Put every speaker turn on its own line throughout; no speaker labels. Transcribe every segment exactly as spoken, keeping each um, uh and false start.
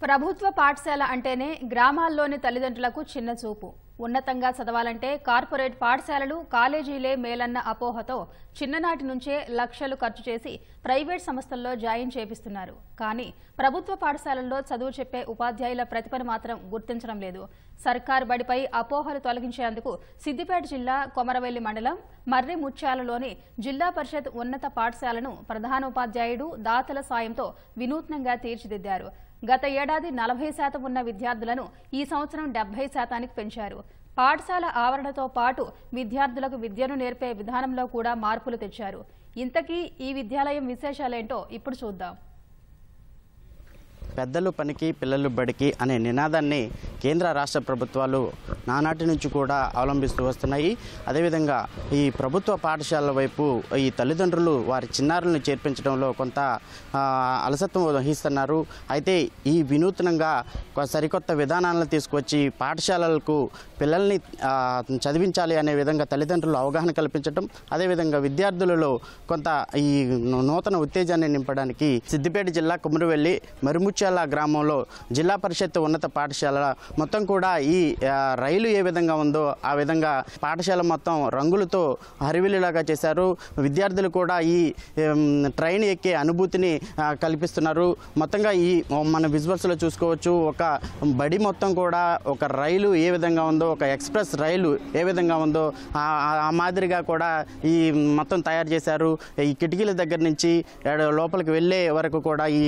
ప్రభుత్వ పాఠశాల అంటేనే గ్రామాల్లోని తల్లిదండ్రులకు చిన్న చూపు. ఉన్నతంగా చదవాలంటే కార్పొరేట్ పాఠశాలలు, కాలేజీలే మేలన్న అపోహతో చిన్ననాటి నుంచే లక్షలు ఖర్చు చేసి ప్రైవేట్ సంస్థల్లో జాయిన్ చేపిస్తున్నారు. కానీ ప్రభుత్వ పాఠశాలల్లో చదువు చెప్పే ఉపాధ్యాయుల ప్రతిభను మాత్రం గుర్తించడం లేదు. సర్కారు బడిపై అపోహలు తొలగించేందుకు సిద్దిపేట జిల్లా కొమరవెల్లి మండలం మర్రి ముత్యాలలోని జిల్లా పరిషత్ ఉన్నత పాఠశాలను ప్రధానోపాధ్యాయుడు దాతల సాయంతో వినూత్నంగా తీర్చిదిద్దారు. గత ఏడాది నలభై శాతం ఉన్న విద్యార్థులను ఈ సంవత్సరం డెబ్బై శాతానికి పెంచారు. పాఠశాల ఆవరణతో పాటు విద్యార్థులకు విద్యను నేర్పే విధానంలో కూడా మార్పులు తెచ్చారు. ఇంతకీ ఈ విద్యాలయం విశేషాలేంటో ఇప్పుడు చూద్దాం.
పెద్దలు పనికి పిల్లలు బడికి అనే నినాదాన్ని కేంద్ర రాష్ట్ర ప్రభుత్వాలు నానాటి నుంచి కూడా అవలంబిస్తూ వస్తున్నాయి. అదేవిధంగా ఈ ప్రభుత్వ పాఠశాలల వైపు ఈ తల్లిదండ్రులు వారి చిన్నారులను చేర్పించడంలో కొంత అలసత్వం వహిస్తున్నారు. అయితే ఈ వినూత్నంగా సరికొత్త విధానాలను తీసుకొచ్చి పాఠశాలలకు పిల్లల్ని చదివించాలి అనే విధంగా తల్లిదండ్రులు అవగాహన కల్పించడం, అదేవిధంగా విద్యార్థులలో కొంత ఈ నూతన ఉత్తేజాన్ని నింపడానికి సిద్దిపేట జిల్లా కుమరవెల్లి మరిముచ్చాల గ్రామంలో జిల్లా పరిషత్ ఉన్నత పాఠశాల మొత్తం కూడా ఈ రైలు ఏ విధంగా ఉందో ఆ విధంగా పాఠశాల మొత్తం రంగులతో హరివిల్లులాగా చేశారు. విద్యార్థులు కూడా ఈ ట్రైన్ ఎక్కే అనుభూతిని కల్పిస్తున్నారు. మొత్తంగా ఈ మన విజువల్స్లో చూసుకోవచ్చు. ఒక బడి మొత్తం కూడా ఒక రైలు ఏ విధంగా ఉందో, ఒక ఎక్స్ప్రెస్ రైలు ఏ విధంగా ఉందో ఆ మాదిరిగా కూడా ఈ మొత్తం తయారు చేశారు. ఈ కిటికీల దగ్గర నుంచి లోపలికి వెళ్ళే వరకు కూడా ఈ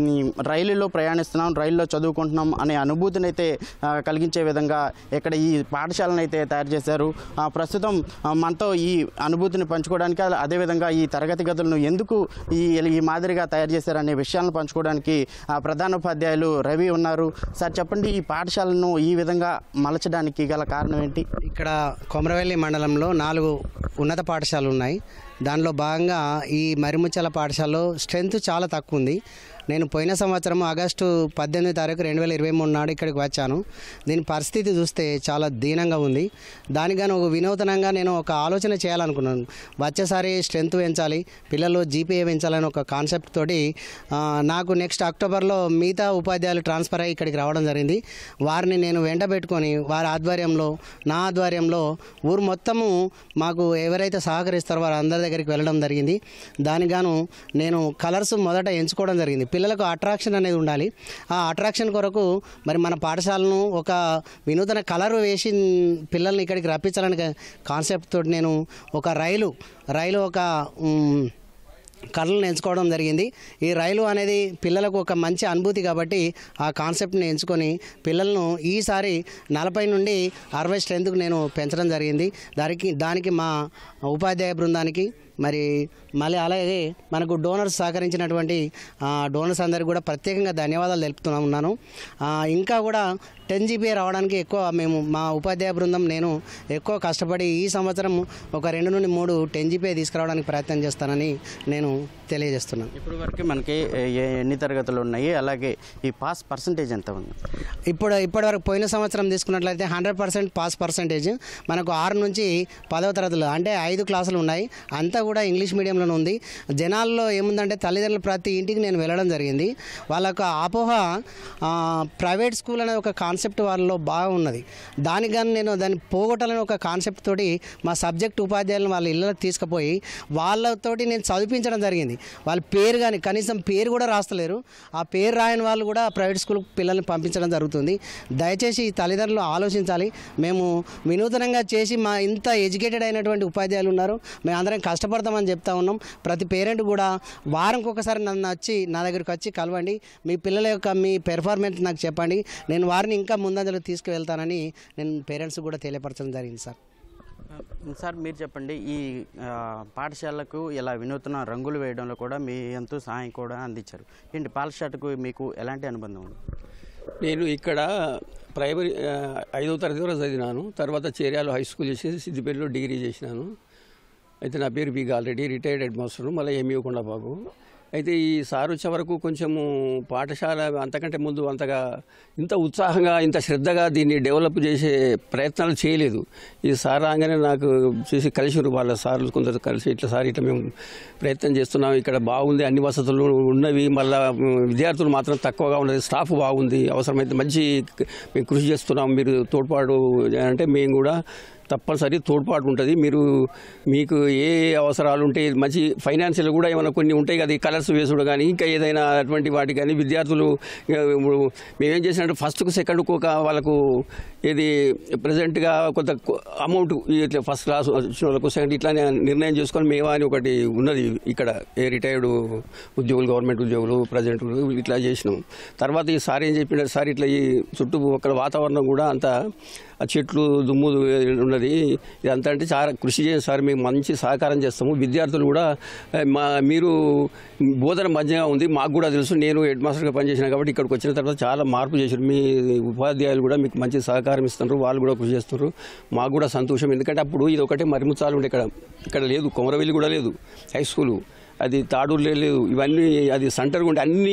రైలులో ప్రయాణిస్తున్నాం, రైల్లో చదువుకుంటున్నాం అనే అనుభూతిని అయితే కలిగించే విధంగా ఇక్కడ ఈ పాఠశాలను అయితే తయారు చేశారు. ప్రస్తుతం మనతో ఈ అనుభూతిని పంచుకోవడానికి, అదేవిధంగా ఈ తరగతి గదులను ఎందుకు ఈ ఈ మాదిరిగా తయారు చేశారనే విషయాలను పంచుకోవడానికి ప్రధానోపాధ్యాయులు రవి ఉన్నారు. సార్ చెప్పండి, ఈ పాఠశాలను ఈ విధంగా మలచడానికి గల కారణం ఏంటి?
ఇక్కడ కొమరవెల్లి మండలంలో నాలుగు ఉన్నత పాఠశాలలు ఉన్నాయి. దానిలో భాగంగా ఈ మరిముచ్చల పాఠశాలలో స్ట్రెంత్ చాలా తక్కువ ఉంది. నేను పోయిన సంవత్సరం ఆగస్టు పద్దెనిమిది తారీఖు రెండు వేల ఇరవై మూడు నాడు ఇక్కడికి వచ్చాను. దీని పరిస్థితి చూస్తే చాలా దీనంగా ఉంది. దానిగాను ఒక వినూతనంగా నేను ఒక ఆలోచన చేయాలనుకున్నాను. వచ్చేసారి స్ట్రెంత్ పెంచాలి, పిల్లలు జీపీఏ పెంచాలని ఒక కాన్సెప్ట్ తోటి నాకు నెక్స్ట్ అక్టోబర్లో మిగతా ఉపాధ్యాయులు ట్రాన్స్ఫర్ అయ్యి ఇక్కడికి రావడం జరిగింది. వారిని నేను వెంట పెట్టుకొని వారి ఆధ్వర్యంలో, నా ఆధ్వర్యంలో ఊరు మొత్తము మాకు ఎవరైతే సహకరిస్తారో వారు అందరి దగ్గరికి వెళ్ళడం జరిగింది. దానిగాను నేను కలర్స్ మొదట ఎంచుకోవడం జరిగింది. పిల్లలకు అట్రాక్షన్ అనేది ఉండాలి. ఆ అట్రాక్షన్ కొరకు మరి మన పాఠశాలను ఒక వినూతన కలర్ వేసి పిల్లల్ని ఇక్కడికి రప్పించాలని కాన్సెప్ట్ తోటి నేను ఒక రైలు రైలు ఒక కళలను ఎంచుకోవడం జరిగింది. ఈ రైలు అనేది పిల్లలకు ఒక మంచి అనుభూతి కాబట్టి ఆ కాన్సెప్ట్ని ఎంచుకొని పిల్లలను ఈసారి నలభై నుండి అరవై స్ట్రెంత్కు నేను పెంచడం జరిగింది. దానికి దానికి మా ఉపాధ్యాయ బృందానికి మరి మళ్ళీ అలాగే మనకు డోనర్స్ సహకరించినటువంటి డోనర్స్ అందరికీ కూడా ప్రత్యేకంగా ధన్యవాదాలు తెలుపుతూ ఉన్నాను. ఇంకా కూడా టెన్ జీబీఏ రావడానికి ఎక్కువ మేము మా ఉపాధ్యాయ బృందం నేను ఎక్కువ కష్టపడి ఈ సంవత్సరం ఒక రెండు నుండి మూడు టెన్ జీబీఏ తీసుకురావడానికి ప్రయత్నం చేస్తానని నేను తెలియజేస్తున్నాను.
ఇప్పటి వరకు మనకి ఎన్ని తరగతులు ఉన్నాయి, అలాగే ఈ పాస్ పర్సంటేజ్ ఎంత ఉంది?
ఇప్పుడు ఇప్పటివరకు పోయిన సంవత్సరం తీసుకున్నట్లయితే హండ్రెడ్ పర్సెంట్ పాస్ పర్సంటేజ్ మనకు ఆరు నుంచి పదవ తరగతులు అంటే ఐదు క్లాసులు ఉన్నాయి. అంతా కూడా ఇంగ్లీష్ మీడియంలోనే ఉంది. జనాల్లో ఏముందంటే తల్లిదండ్రులు ప్రతి ఇంటికి నేను వెళ్ళడం జరిగింది. వాళ్ళకు అపోహ ప్రైవేట్ స్కూల్ అనే ఒక కాన్సెప్ట్ వాళ్ళలో బాగా ఉన్నది. దానికి కానీ నేను దాన్ని పోగొట్టాలని ఒక కాన్సెప్ట్ తోటి మా సబ్జెక్ట్ ఉపాధ్యాయులను వాళ్ళ ఇళ్ళకి తీసుకుపోయి వాళ్ళతోటి నేను చదివించడం జరిగింది. వాళ్ళ పేరు కానీ కనీసం పేరు కూడా రాస్తలేరు. ఆ పేరు రాయని వాళ్ళు కూడా ప్రైవేట్ స్కూల్ పిల్లల్ని పంపించడం జరుగుతుంది. దయచేసి తల్లిదండ్రులు ఆలోచించాలి. మేము వినూతనంగా చేసి మా ఇంత ఎడ్యుకేటెడ్ అయినటువంటి ఉపాధ్యాయులు ఉన్నారు, మేము అందరం కష్టపడతామని చెప్తా ఉన్నాం. ప్రతి పేరెంట్ కూడా వారంకి ఒకసారి నన్ను వచ్చి నా దగ్గరికి వచ్చి కలవండి, మీ పిల్లల యొక్క మీ పెర్ఫార్మెన్స్ నాకు చెప్పండి, నేను వారిని ఇంకా ముందంజలు తీసుకువెళ్తానని నేను పేరెంట్స్ కూడా తెలియపరచడం జరిగింది. సార్
సార్ మీరు చెప్పండి, ఈ పాఠశాలకు ఇలా వినూత్న రంగులు వేయడంలో కూడా మీ ఎంతో సహాయం కూడా అందించారు. ఏంటి పాఠశాలకు మీకు ఎలాంటి అనుబంధం ఉంది?
నేను ఇక్కడ ప్రైమరీ ఐదవ తరగతి వరకు చదివినాను. తర్వాత చేర్యాలో హై స్కూల్ చేసి సిద్దిపేటలో డిగ్రీ చేసినాను. అయితే నా పేరు B already retired head master, మళ్ళీ ఎంఈ కొండబాబు. అయితే ఈ సార్ వచ్చే వరకు కొంచెము పాఠశాల అంతకంటే ముందు అంతగా ఇంత ఉత్సాహంగా ఇంత శ్రద్ధగా దీన్ని డెవలప్ చేసే ప్రయత్నాలు చేయలేదు. ఈ సార్ రాగానే నాకు చేసి కలిసి వాళ్ళ సార్లు కొందరు కలిసి ఇట్లా సార్ ఇట్లా మేము ప్రయత్నం చేస్తున్నాం, ఇక్కడ బాగుంది, అన్ని వసతులు ఉన్నవి, మళ్ళీ విద్యార్థులు మాత్రం తక్కువగా ఉన్నది, స్టాఫ్ బాగుంది, అవసరమైతే మంచి మేము కృషి చేస్తున్నాం, మీరు తోడ్పాటు అంటే మేము కూడా తప్పనిసరి తోడ్పాటు ఉంటుంది. మీరు మీకు ఏ అవసరాలు ఉంటే మంచి ఫైనాన్షియల్ కూడా ఏమైనా కొన్ని ఉంటాయి కదా, ఈ కలర్స్ వేసుడు కానీ ఇంకా ఏదైనా అటువంటి వాటి కానీ విద్యార్థులు మేమేం చేసినట్టు ఫస్ట్కు సెకండ్కు ఒక వాళ్ళకు ఇది ప్రజెంట్గా కొంత అమౌంట్ ఇట్లా ఫస్ట్ క్లాస్ వచ్చిన వాళ్ళకు సెకండ్ ఇట్లా నిర్ణయం చేసుకొని మేమా అని ఒకటి ఉన్నది ఇక్కడ ఏ రిటైర్డ్ ఉద్యోగులు గవర్నమెంట్ ఉద్యోగులు ప్రజెంట్ ఇట్లా చేసినాం. తర్వాత ఈ సార్ ఏం చెప్పినారు, సార్ ఇట్లా ఈ చుట్టుపక్కల వాతావరణం కూడా అంతా ఆ చెట్లు దుమ్ము ఉన్నది, ఇదంతా అంటే చాలా కృషి చేయండి సార్, మేము మంచి సహకారం చేస్తాము, విద్యార్థులు కూడా మా మీరు బోధన మధ్యగా ఉంది మాకు కూడా తెలుసు, నేను హెడ్ మాస్టర్గా పనిచేసినా కాబట్టి ఇక్కడికి వచ్చిన తర్వాత చాలా మార్పు చేశారు, మీ ఉపాధ్యాయులు కూడా మీకు మంచి సహకారం ఇస్తున్నారు, వాళ్ళు కూడా కృషి చేస్తున్నారు, మాకు కూడా సంతోషం. ఎందుకంటే అప్పుడు ఇది ఒకటే మరిముచ్చాలు ఉండే, ఇక్కడ ఇక్కడ లేదు, కొమరవెల్లి కూడా లేదు హై స్కూలు, అది తాడూరులో లేదు, ఇవన్నీ అది సెంటర్గా ఉండే అన్నీ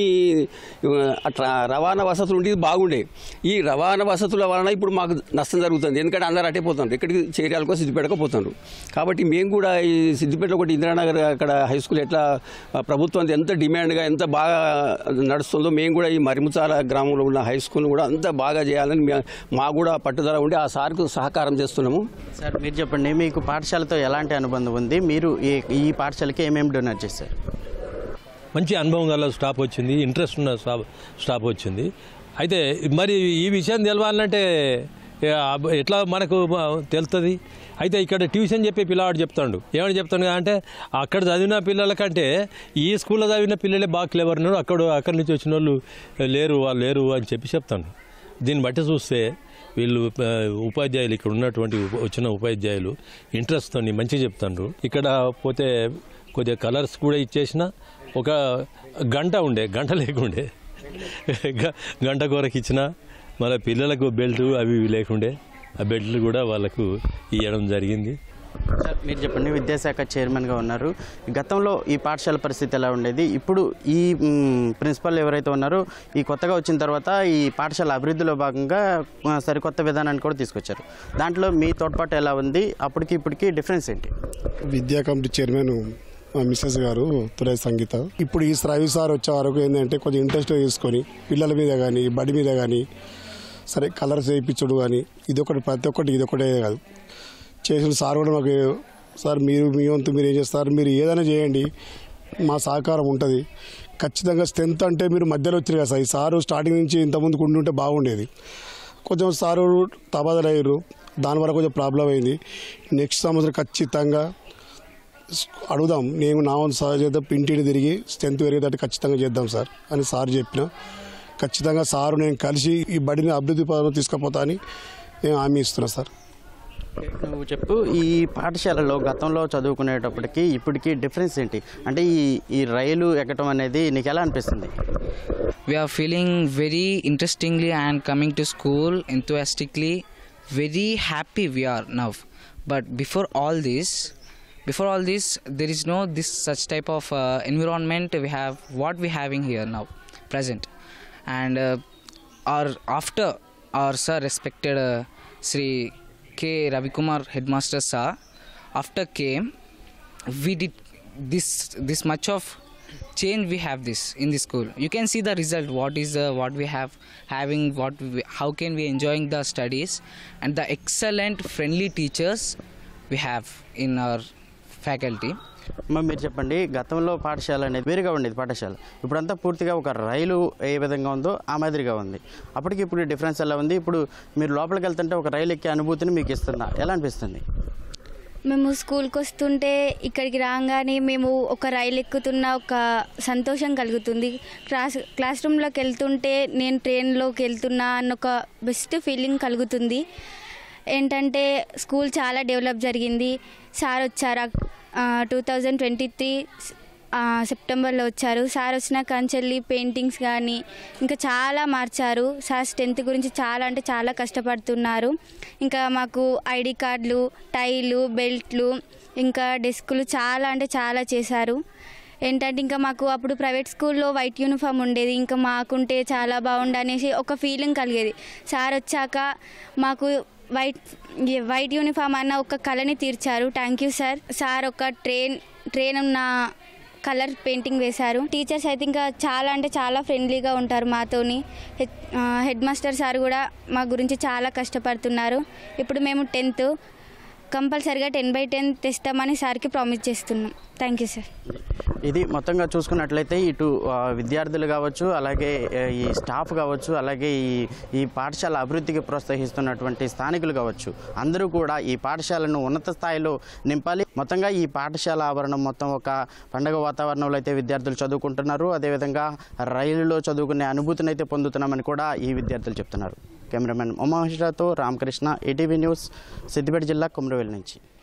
అట్లా రవాణా వసతులు ఉండి బాగుండే. ఈ రవాణా వసతుల వలన ఇప్పుడు మాకు నష్టం జరుగుతుంది, ఎందుకంటే అందరూ అటే పోతున్నారు, ఇక్కడికి చేర్యాలకో సిద్దిపేటకో పోతున్నారు. కాబట్టి మేము కూడా ఈ సిద్దిపేటలో ఒకటి ఇందిరానగర్ అక్కడ హై స్కూల్ ఎట్లా ప్రభుత్వం ఎంత డిమాండ్గా ఎంత బాగా నడుస్తుందో మేము కూడా ఈ మరిముచాల గ్రామంలో ఉన్న హై స్కూల్ని కూడా అంత బాగా చేయాలని మా కూడా పట్టుదల ఉండి ఆ సార్కు సహకారం చేస్తున్నాము.
సార్ మీరు చెప్పండి, మీకు పాఠశాలతో ఎలాంటి అనుబంధం ఉంది, మీరు ఈ ఈ పాఠశాలకి ఏమేమి డొనేట్ చేస్తారు?
మంచి అనుభవం గల స్టాఫ్ వచ్చింది, ఇంట్రెస్ట్ ఉన్న స్టాఫ్ స్టాఫ్ వచ్చింది. అయితే మరి ఈ విషయం తెలవాలంటే ఎట్లా మనకు తెలుస్తుంది? అయితే ఇక్కడ ట్యూషన్ చెప్పే పిల్లవాడు చెప్తాడు, ఏమని చెప్తాడు అంటే అక్కడ చదివిన పిల్లల కంటే ఈ స్కూల్లో చదివిన పిల్లలే బాగా క్లెవర్ ఉన్నారు, అక్కడ అక్కడి నుంచి వచ్చిన వాళ్ళు లేరు వాళ్ళు లేరు అని చెప్పి చెప్తాడు. దీన్ని బట్టి చూస్తే వీళ్ళు ఉపాధ్యాయులు ఇక్కడ ఉన్నటువంటి వచ్చిన ఉపాధ్యాయులు ఇంట్రెస్ట్తో మంచిగా చెప్తాండ్రు. ఇక్కడ పోతే కొద్దిగా కలర్స్ కూడా ఇచ్చేసిన ఒక గంట ఉండే గంట లేకుండే గంట కొరకు ఇచ్చిన, మళ్ళీ పిల్లలకు బెల్ట్ అవి ఇవి లేకుండే ఆ బెల్ట్లు కూడా వాళ్ళకు ఇవ్వడం జరిగింది.
సార్ మీరు చెప్పండి, విద్యాశాఖ చైర్మన్గా ఉన్నారు, గతంలో ఈ పాఠశాల పరిస్థితి ఎలా ఉండేది, ఇప్పుడు ఈ ప్రిన్సిపల్ ఎవరైతే ఉన్నారో ఈ కొత్తగా వచ్చిన తర్వాత ఈ పాఠశాల అభివృద్ధిలో భాగంగా సరికొత్త విధానాన్ని కూడా తీసుకొచ్చారు, దాంట్లో మీ తోడ్పాటు ఎలా ఉంది, అప్పటికి ఇప్పటికి డిఫరెన్స్ ఏంటి?
విద్యా కమిటీ చైర్మన్ మిస్సెస్ గారు తురై సంగీత ఇప్పుడు ఈ రవి సార్ వచ్చే వరకు ఏంటంటే కొంచెం ఇంట్రెస్ట్ తీసుకొని పిల్లల మీద కానీ బడి మీద కానీ సరే కలర్స్ వేయించడు కానీ ఇదొకటి ప్రతి ఒక్కటి ఇదొకటే కాదు చేసిన సార్ కూడా మాకు సార్ మీరు మీ వంతు మీరు ఏం చేస్తారు, మీరు ఏదైనా చేయండి మా సహకారం ఉంటుంది ఖచ్చితంగా. స్ట్రెంత్ అంటే మీరు మధ్యలో వచ్చారు కదా సార్, ఈ సారు స్టార్టింగ్ నుంచి ఇంతకుముందు ఉండి ఉంటే బాగుండేది, కొంచెం సారు తబాదలయ్యారు, దానివల్ల కొంచెం ప్రాబ్లం అయింది. నెక్స్ట్ సంవత్సరం ఖచ్చితంగా అడుగుదాం, నేను నా వంతు సార్ చేద్దాం, ఇంటిని తిరిగి స్ట్రెంత్ పెరిగేటట్టు ఖచ్చితంగా చేద్దాం సార్ అని సార్ చెప్పిన. ఖచ్చితంగా సారు నేను కలిసి ఈ బడిని అభివృద్ధి పదంలో తీసుకుపోతా అని నేను హామీ ఇస్తున్నా సార్.
నువ్వు చెప్పు, ఈ పాఠశాలలో గతంలో చదువుకునేటప్పటికి ఇప్పటికి డిఫరెన్స్ ఏంటి, అంటే ఈ ఈ రైలు ఎక్కడం అనేది నీకు ఎలా అనిపిస్తుంది?
We are feeling very interestingly and coming to school enthusiastically, very happy we are now. But before all this, before all this, there is no this such type of uh, environment we have what we having here now present. And uh, our after our sir respected uh, Sri K Ravikumar headmaster sir after came, we did this this much of change we have this in the school. You can see the result, what is uh, what we have having, what we, how can we enjoying the studies and the excellent friendly teachers we have in our faculty.
మరి మీరు చెప్పండి, గతంలో పాఠశాల అనేది వేరుగా ఉండేది పాఠశాల, ఇప్పుడంతా పూర్తిగా ఒక రైలు ఏ విధంగా ఉందో ఆ మాదిరిగా ఉంది, అప్పటికి ఇప్పుడు డిఫరెన్స్ ఎలా ఉంది? ఇప్పుడు మీరు లోపలికి వెళ్తుంటే ఒక రైలు ఎక్కే అనుభూతిని మీకు ఇస్తుందా, ఎలా అనిపిస్తుంది?
మేము స్కూల్కి వస్తుంటే ఇక్కడికి రాగానే మేము ఒక రైలు ఎక్కుతున్న ఒక సంతోషం కలుగుతుంది. క్లాస్ క్లాస్ రూమ్లోకి వెళ్తుంటే నేను ట్రైన్లోకి వెళ్తున్నా అన్న ఒక బెస్ట్ ఫీలింగ్ కలుగుతుంది. ఏంటంటే స్కూల్ చాలా డెవలప్ జరిగింది. సార్ వచ్చారు టూ థౌజండ్ ట్వంటీ త్రీ సెప్టెంబర్లో వచ్చారు. సార్ వచ్చిన కంచెల్లి పెయింటింగ్స్ కానీ ఇంకా చాలా మార్చారు. సార్ స్ట్రెంత్ గురించి చాలా అంటే చాలా కష్టపడుతున్నారు. ఇంకా మాకు ఐడి కార్డులు, టైలు, బెల్ట్లు, ఇంకా డెస్కులు చాలా అంటే చాలా చేశారు. ఏంటంటే ఇంకా మాకు అప్పుడు ప్రైవేట్ స్కూల్లో వైట్ యూనిఫామ్ ఉండేది, ఇంకా మాకుంటే చాలా బాగుండు అనేసి ఒక ఫీలింగ్ కలిగేది. సార్ వచ్చాక మాకు వైట్ వైట్ యూనిఫామ్ అన్న ఒక కళని తీర్చారు. Thank you sir. సార్ ఒక ట్రైన్ ట్రైన్ ఉన్న కలర్ పెయింటింగ్ వేశారు. టీచర్స్ అయితే ఇంకా చాలా అంటే చాలా ఫ్రెండ్లీగా ఉంటారు మాతోని. హెడ్ మాస్టర్ సార్ కూడా మా గురించి చాలా కష్టపడుతున్నారు. ఇప్పుడు మేము టెన్త్ కంపల్సరీగా టెన్ బై టెన్ తెస్తామని సార్కి ప్రామిస్ చేస్తున్నాం. Thank you sir.
ఇది మొత్తంగా చూసుకున్నట్లయితే ఇటు విద్యార్థులు కావచ్చు, అలాగే ఈ స్టాఫ్ కావచ్చు, అలాగే ఈ ఈ పాఠశాల అభివృద్ధికి ప్రోత్సహిస్తున్నటువంటి స్థానికులు కావచ్చు, అందరూ కూడా ఈ పాఠశాలను ఉన్నత స్థాయిలో నింపాలి. మొత్తంగా ఈ పాఠశాల ఆవరణం మొత్తం ఒక పండగ వాతావరణంలో అయితే విద్యార్థులు చదువుకుంటున్నారు. అదేవిధంగా రైలులో చదువుకునే అనుభూతిని అయితే పొందుతున్నామని కూడా ఈ విద్యార్థులు చెప్తున్నారు. కెమెరామెన్ ఉమామహేశ్వరతో రామకృష్ణ, ఈటీవీ న్యూస్, సిద్దిపేట జిల్లా కుమ్రవేల్ నుంచి.